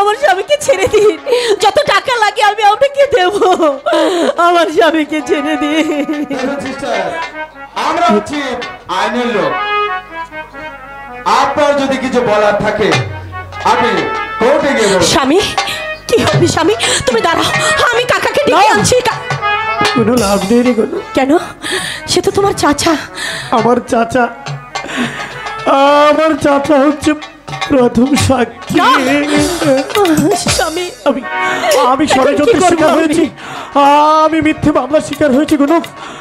আমার স্বামীকে ছেড়ে দিন, যত টাকা লাগে আমি আপনাকে দেব, আমার স্বামীকে ছেড়ে দিন। আমরা হচ্ছি আইনের লোক, আপনার যদি কিছু বলার থাকে আপনি কোর্টে গিয়ে বলুন। স্বামী, কি হবে স্বামী? তুমি দাঁড়াও, আমি কাকাকে ডেকে আনছি। কোনো লাভ নেই রে কোনো। কেন? সে তো তোমার চাচা। আমার চাচা, আমার চাচা হচ্ছে প্রথম সাক্ষী। স্বামী, আমি ষড়যন্ত্রের শিকার হয়েছি, আমি মিথ্যে মামলার শিকার হয়েছি কোনো।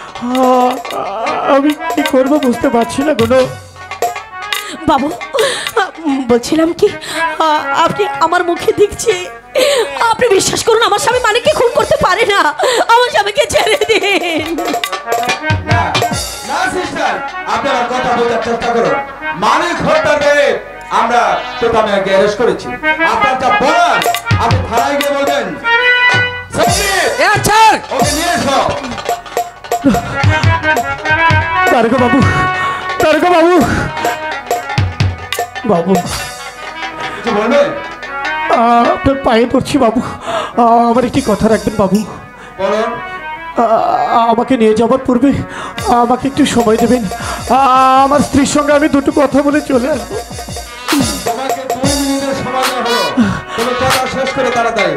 আমি কি করবো বুঝতে পারছি না কোনো। বাবু, বলছিলাম কি, আপনি আমার মুখে দেখছি, আপনি বিশ্বাস করুন আমার স্বামী মানিককে খুন করতে পারে না, আমার স্বামীকে ছেড়ে দিন। না না সিস্টার, আপনারা কথা বোঝার চেষ্টা করুন। মানিক হত্যার দায়ে আমরা তোতামিয়াকে অ্যারেস্ট করেছি। আপনার যা বলার আপনি থানায় গিয়ে বলবেন। ওকে নিয়ে এসো। তারকা বাবু, তারকা বাবু, বাবু কিছু বলবেন? আপনার পায়ে পড়ছি বাবু, আমার একটি কথা রাখবেন বাবু। বলুন। আমাকে নিয়ে যাওয়ার পূর্বে আমাকে একটু সময় দেবেন, আমার স্ত্রীর সঙ্গে আমি দুটো কথা বলে চলে আসবো। তোমাকে 2 মিনিটের সময় দেওয়া হলো, তুমি কথা শেষ করে তাড়াতাড়ি।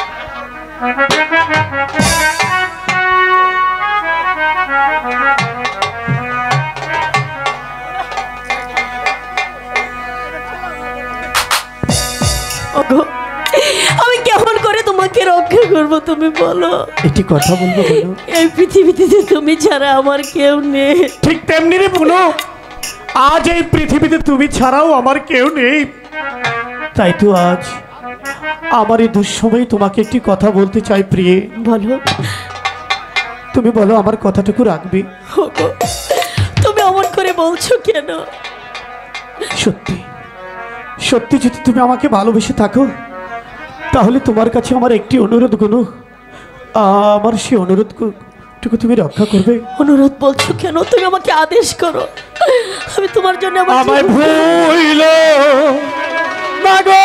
আমি কেমন করে তোমাকে রক্ষা করবো তুমি বলো? একটি কথা বলবো বলো। এই পৃথিবীতে তুমি ছাড়া আমার কেউ নেই। ঠিক তেমনি রে বলো, আজ এই পৃথিবীতে তুমি ছাড়াও আমার কেউ নেই। তাই তো আজ আমার এই দুঃসময়ে তোমাকে একটি কথা বলতে চাই প্রিয়ে। বলো। তুমি বলো আমার কথাটুকু রাখবে? তুমি অমন করে বলছো কেন? সত্যি সত্যি যদি তুমি আমাকে ভালোবেসে থাকো তাহলে তোমার কাছে আমার একটি অনুরোধ গুনো, আমার সেই অনুরোধটুকু তুমি রক্ষা করবে? অনুরোধ বলছো কেন? তুমি আমাকে আদেশ করো, আমি তোমার জন্য আমায় ভুইল না গো,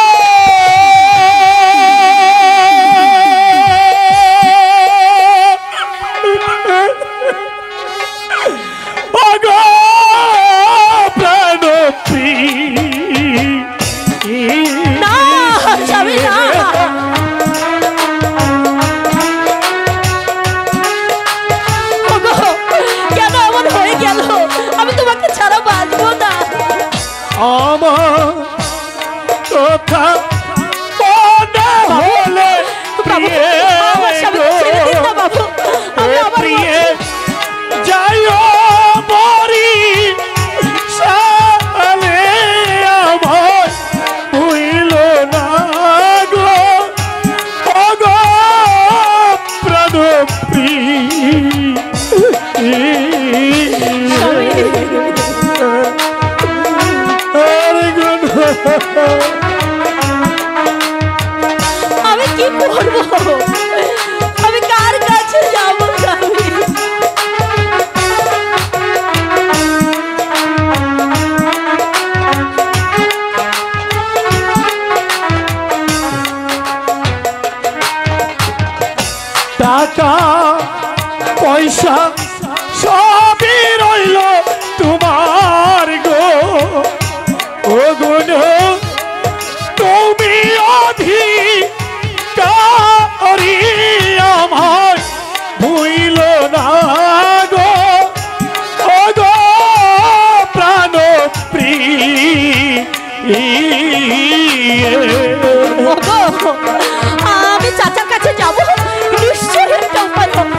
আমার কথা মনে হলে প্রিয়ে যাইও মরি সালে আমার হইল না গো, গো প্রাণ আমি কি করবো? আমি কার কাছে যাবো? টাকা পয়সা সবই রইল তোমার গো, ও গুণ তুমি অধিকারী আমার ভুইল না গো, ও গো প্রাণ আমি চাচার কাছে যাবো, নিশ্চয়ই একটা উপায় হবে।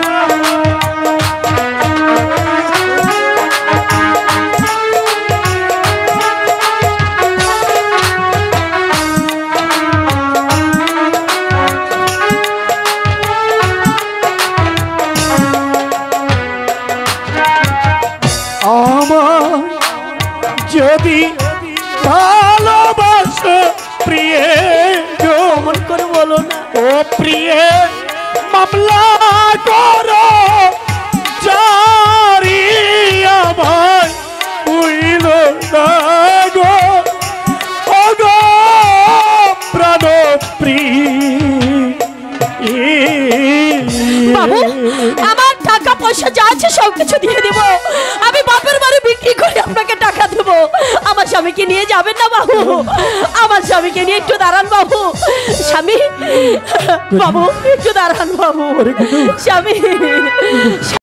আমার যদি ভালোবাসো প্রিয়ে গো, মন করে বলো না। ও প্রিয়ে মামলা করো জারি আমার হইল না গো, ও গো প্রাণ বাবু আমার টাকা পয়সা যা আছে সব কিছু দিয়ে দেব। আমি বাপের বাড়ি বিক্রি করে আপনাকে টাকা দেব। আমার স্বামীকে নিয়ে যাবেন না বাবু? আমার স্বামীকে নিয়ে একটু দাঁড়ান বাবু। স্বামী বাবু একটু দাঁড়ান বাবু। স্বামী